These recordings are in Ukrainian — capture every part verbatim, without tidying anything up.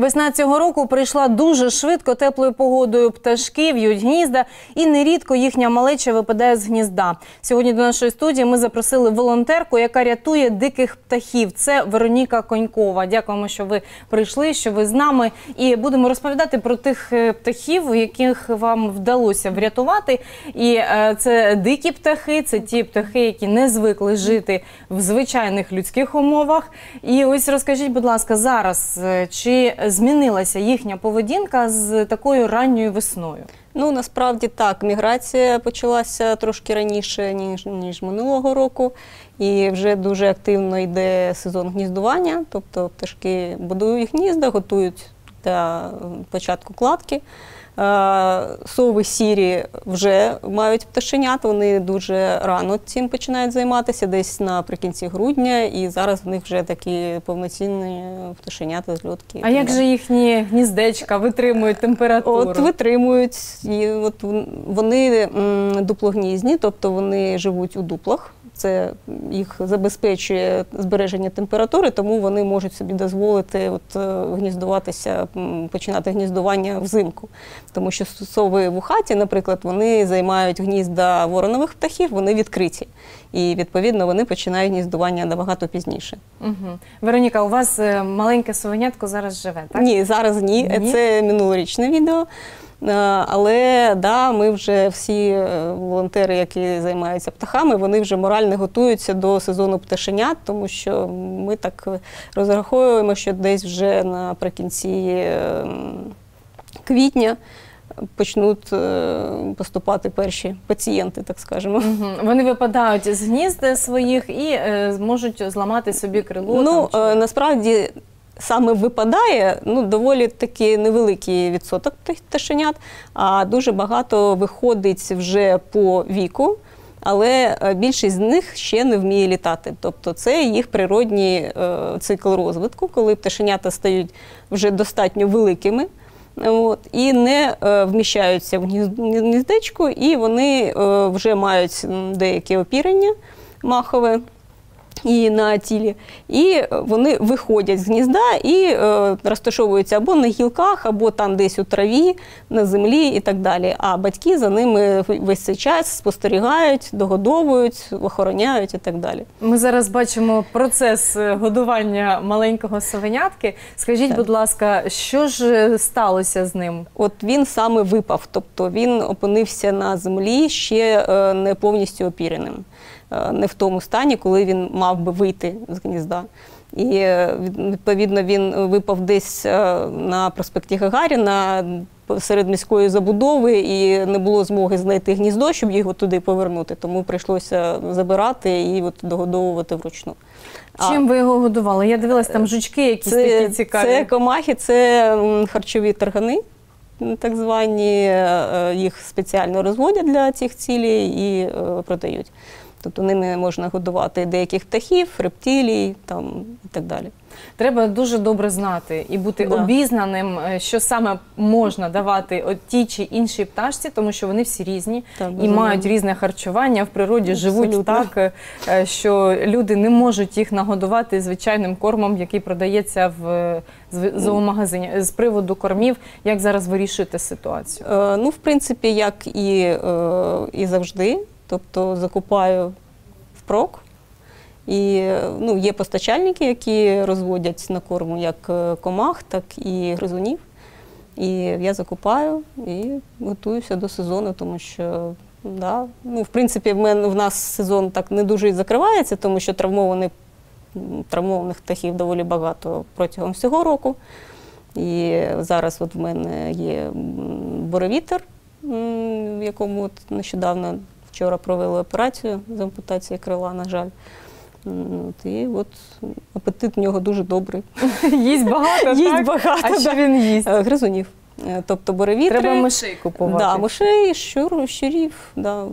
Весна цього року прийшла дуже швидко, теплою погодою. Пташки в'ють гнізда і нерідко їхня малеча випадає з гнізда. Сьогодні до нашої студії ми запросили волонтерку, яка рятує диких птахів. Це Вероніка Конькова. Дякуємо, що ви прийшли, що ви з нами. І будемо розповідати про тих птахів, яких вам вдалося врятувати. І це дикі птахи, це ті птахи, які не звикли жити в звичайних людських умовах. І ось розкажіть, будь ласка, зараз, чи змінилася їхня поведінка з такою ранньою весною? Ну, насправді так, міграція почалася трошки раніше, ніж, ніж минулого року. І вже дуже активно йде сезон гніздування, тобто пташки будують гнізда, готують для початку кладки. Сови сірі вже мають пташенят, вони дуже рано цим починають займатися, десь наприкінці грудня, і зараз в них вже такі повноцінні пташенята, зльотки. А як же їхні гніздечка витримують температуру? От витримують, і от вони дуплогнізні, тобто вони живуть у дуплах. Це їх забезпечує збереження температури, тому вони можуть собі дозволити от, гніздуватися, починати гніздування взимку. Тому що сови вухаті, наприклад, вони займають гнізда воронових птахів, вони відкриті. І, відповідно, вони починають гніздування набагато пізніше. Угу. Вероніка, у вас маленьке совенятко зараз живе, так? Ні, зараз ні. ні. Це минулорічне відео. Але да, ми вже всі волонтери, які займаються птахами, вони вже морально готуються до сезону пташенят, тому що ми так розраховуємо, що десь вже наприкінці квітня почнуть поступати перші пацієнти, так скажемо. Угу. Вони випадають з гнізд своїх і е, зможуть зламати собі крило? Ну, там, чи... насправді, саме випадає, ну, доволі таки невеликий відсоток пташенят, а дуже багато виходить вже по віку, але більшість з них ще не вміє літати. Тобто це їх природній е, цикл розвитку, коли пташенята стають вже достатньо великими, от, і не е, вміщаються в гніздечку, і вони е, вже мають деяке опірення махове і на тілі, і вони виходять з гнізда і е, розташовуються або на гілках, або там десь у траві, на землі і так далі. А батьки за ними весь цей час спостерігають, догодовують, охороняють і так далі. Ми зараз бачимо процес годування маленького совенятки. Скажіть, так. будь ласка, що ж сталося з ним? От він саме випав, тобто він опинився на землі ще е, не повністю опіреним. Не в тому стані, коли він мав би вийти з гнізда. І, відповідно, він випав десь на проспекті Гагаріна, серед міської забудови, і не було змоги знайти гніздо, щоб його туди повернути. Тому прийшлося забирати і от догодовувати вручну. Чим а, ви його годували? Я дивилась, там жучки якісь це, такі цікаві. Це комахи, це харчові таргани, так звані. Їх спеціально розводять для цих цілей і продають. Тобто ними можна годувати деяких птахів, рептилій там, і так далі. Треба дуже добре знати і бути да. обізнаним, що саме можна давати от тій чи іншій пташці, тому що вони всі різні так, і мають різне харчування, в природі Абсолютно. живуть так, що люди не можуть їх нагодувати звичайним кормом, який продається в зоомагазині. З приводу кормів, як зараз вирішуєте ситуацію? Е, ну, в принципі, як і, е, і завжди. Тобто закупаю впрок. І ну, є постачальники, які розводять на корму як комах, так і гризунів. І я закупаю і готуюся до сезону, тому що, да, ну, в принципі, в мене, в нас сезон так не дуже і закривається, тому що травмованих, травмованих птахів доволі багато протягом всього року. І зараз от в мене є буревітер, в якому от нещодавно вчора провели операцію з ампутації крила, на жаль. От, і от апетит в нього дуже добрий. Їсть багато, їсть так? багато, а да. що він їсть? Гризунів. Тобто буревітри. Треба мишей купувати. Да, мишей, щур, щурів. Да.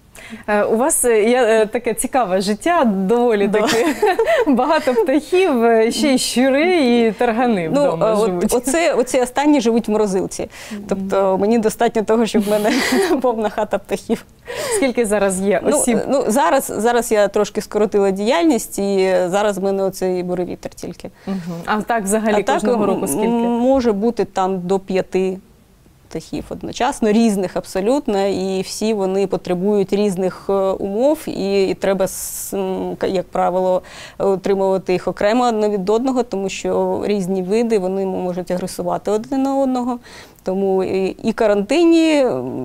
У вас є таке цікаве життя, доволі да. таке багато птахів, ще й щури і таргани ну, вдома от, живуть. Оце, оці останні живуть в морозилці. Тобто мені достатньо того, щоб в мене повна хата птахів. Скільки зараз є осіб? Ну, ну, зараз, зараз я трошки скоротила діяльність, і зараз в мене оцей буревітер тільки. Угу. А так взагалі а кожного так, року скільки? Може бути там до п'яти птахів одночасно, різних абсолютно, і всі вони потребують різних умов, і, і треба, як правило, утримувати їх окремо одне від одного, тому що різні види, вони можуть агресувати один на одного. Тому і, і карантинні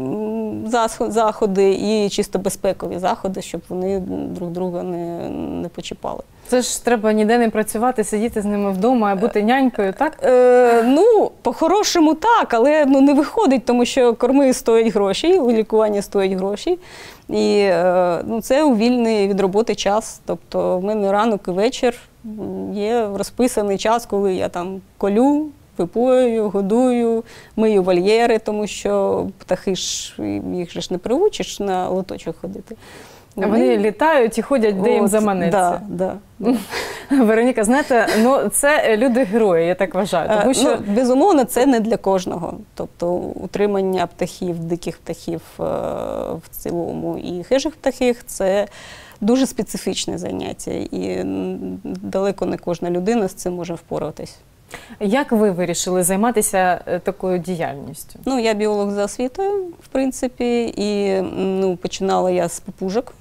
заходи, і чисто безпекові заходи, щоб вони друг друга не, не почіпали. Це ж треба ніде не працювати, сидіти з ними вдома, а бути нянькою, так? Е, ну, по-хорошому так, але ну, не виходить, тому що корми стоять гроші, лікування стоять гроші. І е, ну, це у вільний від роботи час. Тобто в мене ранок і вечір є розписаний час, коли я там колю, випою, годую, мию вольєри, тому що птахи ж, їх же ж не приучиш на лоточок ходити. Вони, Вони літають і ходять, де От, їм заманеться. Да, да. Вероніка, знаєте, ну це люди-герої, я так вважаю. Тому що... ну, безумовно, це не для кожного. Тобто утримання птахів, диких птахів в цілому і хижих птахів – це дуже специфічне заняття. І далеко не кожна людина з цим може впоратись. Як ви вирішили займатися такою діяльністю? Ну, я біолог за освітою, в принципі, і ну, починала я з папужок,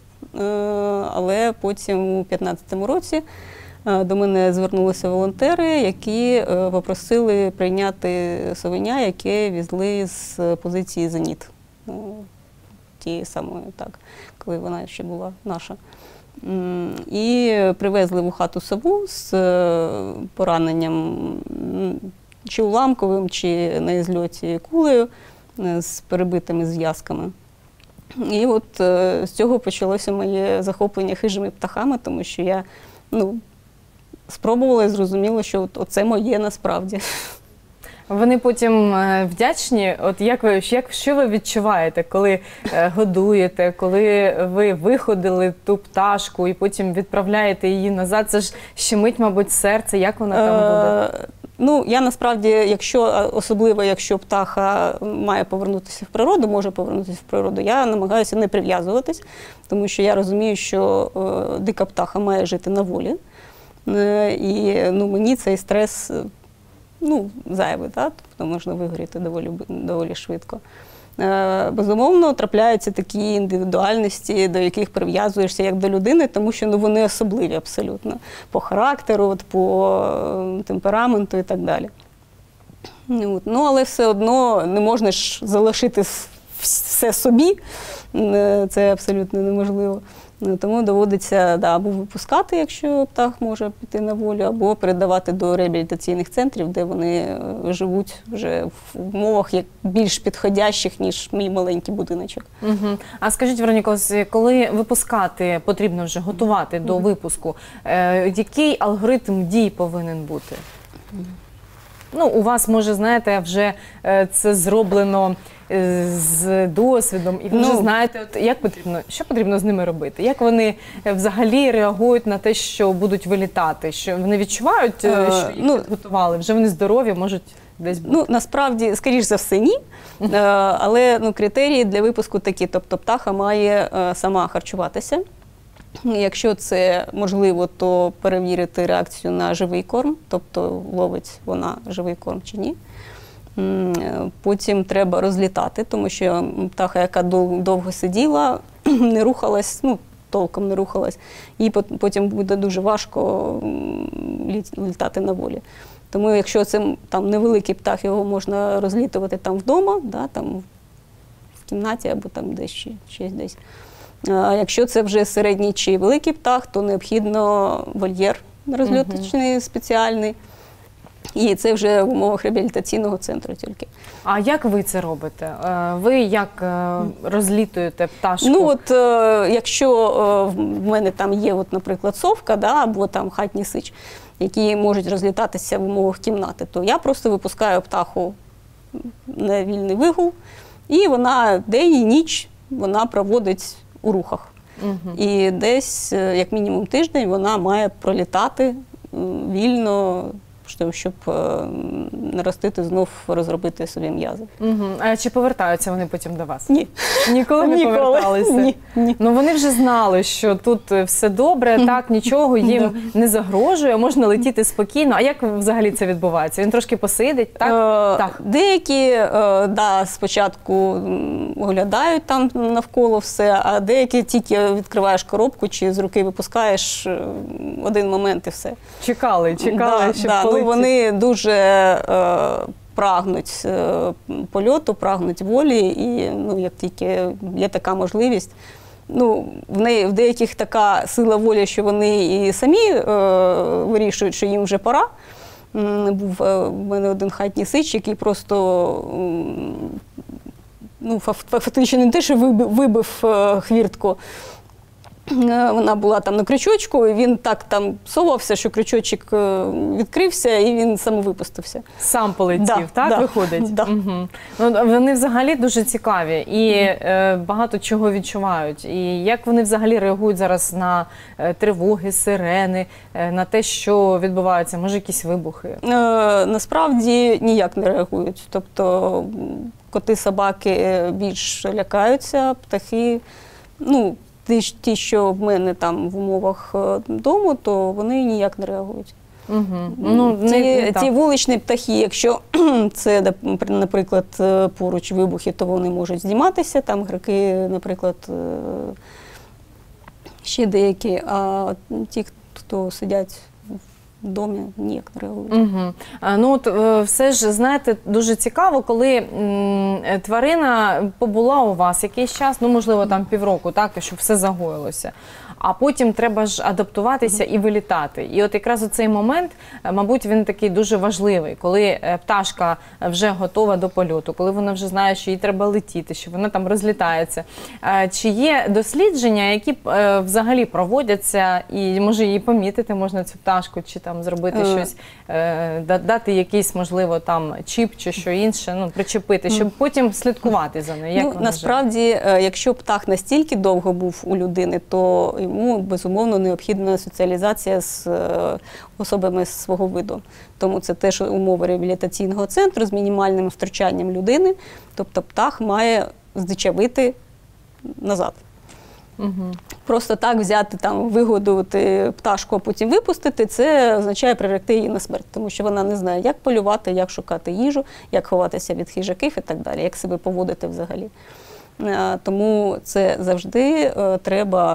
але потім у п'ятнадцятому році до мене звернулися волонтери, які попросили прийняти совеня, яке везли з позиції «Зеніт», тієї самої, так, коли вона ще була наша. І привезли в хату сову з пораненням чи уламковим, чи на ізльоті кулею, з перебитими зв'язками. І от з цього почалося моє захоплення хижими птахами, тому що я ну, спробувала і зрозуміла, що от, оце моє насправді. Вони потім вдячні. От як ви, як, що ви відчуваєте, коли годуєте, коли ви виходили ту пташку і потім відправляєте її назад? Це ж щемить, мабуть, серце. Як вона там буде? Ну, я насправді, якщо, особливо якщо птаха має повернутися в природу, може повернутися в природу, я намагаюся не прив'язуватись, тому що я розумію, що е, дика птаха має жити на волі. Е, і ну, мені цей стрес ну, зайвий, так? Тобто можна вигоріти доволі, доволі швидко. Е, безумовно, трапляються такі індивідуальності, до яких прив'язуєшся як до людини, тому що ну, вони особливі абсолютно. По характеру, от, по темпераменту і так далі. От. Ну, але все одно не можна ж залишити все собі, це абсолютно неможливо. Тому доводиться да, або випускати, якщо птах може піти на волю, або передавати до реабілітаційних центрів, де вони живуть вже в умовах як більш підходящих, ніж мій маленький будиночок. Угу. А скажіть, Вероніко, коли випускати потрібно вже готувати угу. до випуску, е, який алгоритм дій повинен бути? Угу. Ну, у вас, може, знаєте, вже е, це зроблено е, з досвідом, і ви ну, вже знаєте, от, як потрібно, що потрібно з ними робити? Як вони е, взагалі реагують на те, що будуть вилітати? Що вони відчувають, е, що їх ну, підготували? Вже вони здорові, можуть десь бути? Ну, насправді, скоріш за все, ні. е, але ну, критерії для випуску такі. Тобто птаха має е, сама харчуватися. Якщо це можливо, то перевірити реакцію на живий корм, тобто ловить вона живий корм чи ні. Потім треба розлітати, тому що птаха, яка довго сиділа, не рухалась, ну, толком не рухалась, і потім буде дуже важко літати на волі. Тому якщо це там невеликий птах, його можна розлітувати там вдома, да, там в кімнаті або там десь ще, ще десь. А якщо це вже середній чи великий птах, то необхідно вольєр розльоточний uh-huh. спеціальний. І це вже в умовах реабілітаційного центру тільки. А як ви це робите? Ви як розлітуєте пташку? Ну от, якщо в мене там є, от, наприклад, совка, да, або там хатній сич, які можуть розлітатися в умовах кімнати, то я просто випускаю птаху на вільний вигул, і вона день і ніч вона проводить у рухах. Угу. І десь, як мінімум тиждень, вона має пролітати вільно, щоб е, наростити знов, розробити собі м'язи. Угу. А чи повертаються вони потім до вас? Ні. Ніколи не Ніколи. поверталися? Ні, ні. Ну вони вже знали, що тут все добре, так, нічого їм не загрожує, можна летіти спокійно. А як взагалі це відбувається? Він трошки посидить, так? Е, Так. Деякі е, да, спочатку м, оглядають там навколо все, а деякі тільки відкриваєш коробку чи з руки випускаєш е, один момент і все. Чекали, чекали, да, щоб да. Ну, полетіти. вони дуже е, прагнуть е, польоту, прагнуть волі, і ну, як тільки є така можливість, ну, в неї в деяких така сила волі, що вони і самі е, вирішують, що їм вже пора. М, Був е, в мене один хатній сич, який просто м, ну, фа- фактично не те, що вибив, вибив е, хвіртку. Е, Вона була там на крючочку, і він так там совався, що крючочок е, відкрився, і він самовипустився. Сам полетів, Да, так да, виходить? да. Угу. Ну, вони взагалі дуже цікаві і е, багато чого відчувають. І як вони взагалі реагують зараз на е, тривоги, сирени, е, на те, що відбувається, може якісь вибухи? Е, насправді ніяк не реагують. Тобто м, коти, собаки більш лякаються, птахи, ну, ті, ж- ті, що в мене там в умовах е, дому, то вони ніяк не реагують. Угу. Ну, ті, не, не ті так. вуличні птахи, якщо це, нап- наприклад, е, поруч вибухи, то вони можуть зніматися, там граки, наприклад, е, ще деякі, а ті, хто сидять в домі, ніяк не реагують. Угу. Ну от е, все ж знаєте, дуже цікаво, коли м, е, тварина побула у вас якийсь час, ну можливо там півроку, так, щоб все загоїлося. А потім треба ж адаптуватися і вилітати. І от якраз у цей момент, е, мабуть, він такий дуже важливий, коли е, пташка вже готова до польоту, коли вона вже знає, що їй треба летіти, що вона там розлітається. Е, Чи є дослідження, які е, взагалі проводяться, і може її помітити можна цю пташку, чи там зробити Е. щось, е, да- дати якийсь, можливо, там чіп чи що інше, ну причепити, щоб потім слідкувати за нею. Як Ну, вона насправді, е, якщо птах настільки довго був у людини, то йому, безумовно, необхідна соціалізація з е, особами свого виду. Тому це теж умови реабілітаційного центру з мінімальним втручанням людини. Тобто птах має здичавити назад. Угу. Просто так взяти, там, вигодувати пташку, а потім випустити, це означає приректи її на смерть, тому що вона не знає, як полювати, як шукати їжу, як ховатися від хижаків і так далі, як себе поводити взагалі. Е, Тому це завжди е, треба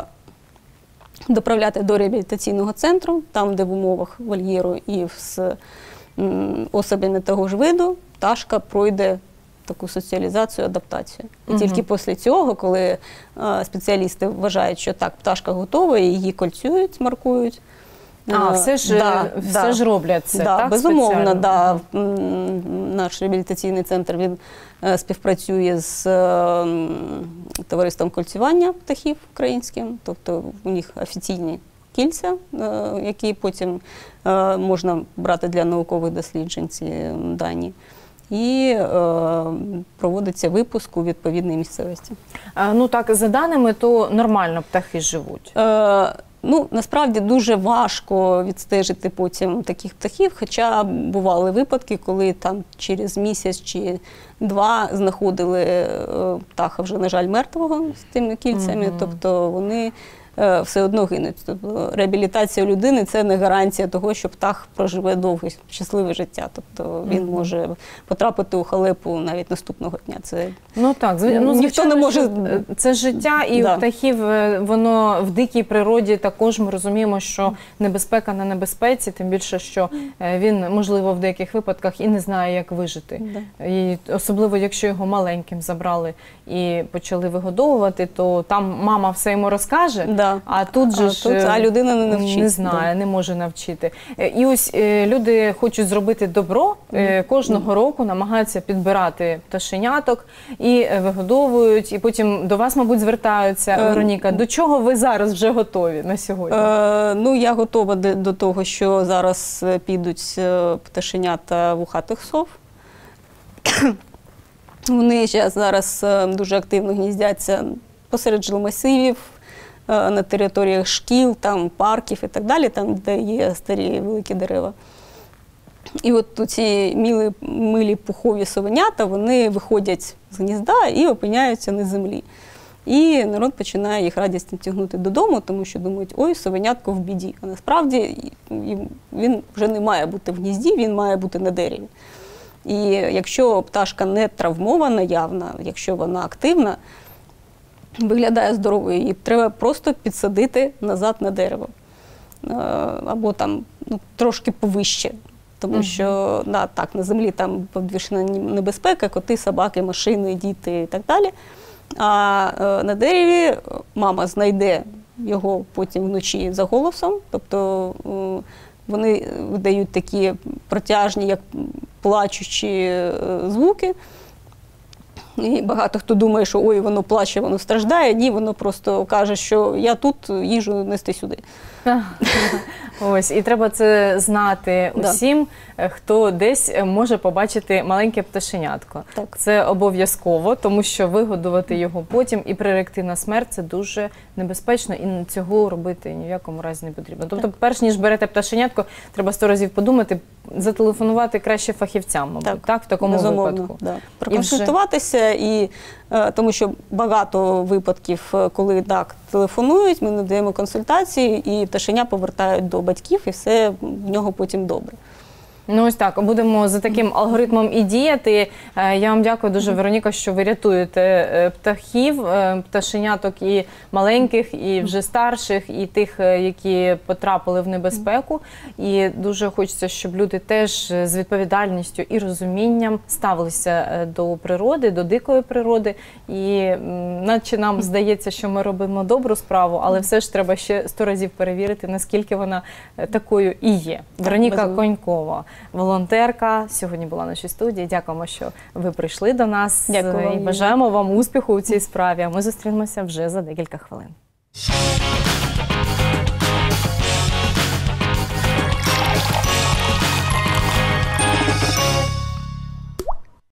доправляти до реабілітаційного центру, там, де в умовах вольєру і з м, особами того ж виду пташка пройде таку соціалізацію, адаптацію. І Мгм. тільки після цього, коли е, спеціалісти вважають, що так, пташка готова, і її кольцюють, маркують. А, Е, все ж, да, все да. ж роблять це, Да, так? безумовно, спеціально? да. М, Наш реабілітаційний центр він е, співпрацює з е, м, товариством кольцювання птахів українським, тобто у них офіційні кільця, е, які потім е, можна брати для наукових досліджень, ці дані. І е, проводиться випуск у відповідній місцевості. А, ну так, за даними, то нормально птахи живуть. Е, ну, насправді дуже важко відстежити потім таких птахів, хоча бували випадки, коли там через місяць чи два знаходили е, птаха вже, на жаль, мертвого з тими кільцями, Мгм. тобто вони е, все одно гинуть. Тобто реабілітація людини – це не гарантія того, що птах проживе довге, щасливе життя. Тобто він Мгм. може може потрапити у халепу навіть наступного дня. Це Ну так, зв... ну, Ніхто звичайно, не може- що, е, це життя, і Да. у птахів е, воно в дикій природі також ми розуміємо, що небезпека на небезпеці, тим більше, що е, він, можливо, в деяких випадках і не знає, як вижити. Да. І особливо, якщо його маленьким забрали і почали вигодовувати, то там мама все йому розкаже, Да. а тут же А ж тут- е, а людина не навчиться, не знає, не може навчити. Е, І ось е, люди хочуть зробити добро, е, кожного року намагаються підбирати пташеняток і е, вигодовують, і потім до вас, мабуть, звертаються. Е, Вероніка, до чого ви зараз вже готові на сьогодні? Е, ну, я готова до, до того, що зараз е, підуть е, пташенята вухатих сов. Вони ще зараз е, дуже активно гніздяться посеред жилмасивів, е, на територіях шкіл, там, парків і так далі, там, де є старі великі дерева. І от ці милі, милі пухові совенята, вони виходять з гнізда і опиняються на землі. І народ починає їх радісно тягнути додому, тому що думають, ой, совенятко в біді. А насправді він вже не має бути в гнізді, він має бути на дереві. І якщо пташка не травмована явно, якщо вона активна, виглядає здоровою, її треба просто підсадити назад на дерево. Або там ну, трошки повище. Тому що да, так, на землі там підвищена небезпека, коти, собаки, машини, діти і так далі. А е, на дереві мама знайде його потім вночі за голосом, тобто е, вони видають такі протяжні, як плачучі е, звуки. І багато хто думає, що ой, воно плаче, воно страждає. Ні, воно просто каже, що я тут, їжу нести сюди. Ось, і треба це знати усім, да. хто десь може побачити маленьке пташенятко. Так. Це обов'язково, тому що вигодувати його потім і приректи на смерть – це дуже небезпечно, і цього робити ні в якому разі не потрібно. Тобто, так. перш ніж берете пташенятко, треба сто разів подумати, зателефонувати краще фахівцям, мабуть, так, так в такому безумовно, випадку. Да. Проконсультуватися, і, і, тому що багато випадків, коли так, телефонують, ми надаємо консультації, і пташеня повертають до батьків, і все в нього потім добре. Ну ось так, будемо за таким алгоритмом і діяти. Я вам дякую дуже, Вероніка, що ви рятуєте птахів, пташеняток і маленьких, і вже старших, і тих, які потрапили в небезпеку. І дуже хочеться, щоб люди теж з відповідальністю і розумінням ставилися до природи, до дикої природи. І наче нам здається, що ми робимо добру справу, але все ж треба ще сто разів перевірити, наскільки вона такою і є. Вероніка Конькова, волонтерка, сьогодні була в нашій студії. Дякуємо, що ви прийшли до нас. Дякую. І бажаємо вам успіху у цій справі. А ми зустрінемося вже за декілька хвилин.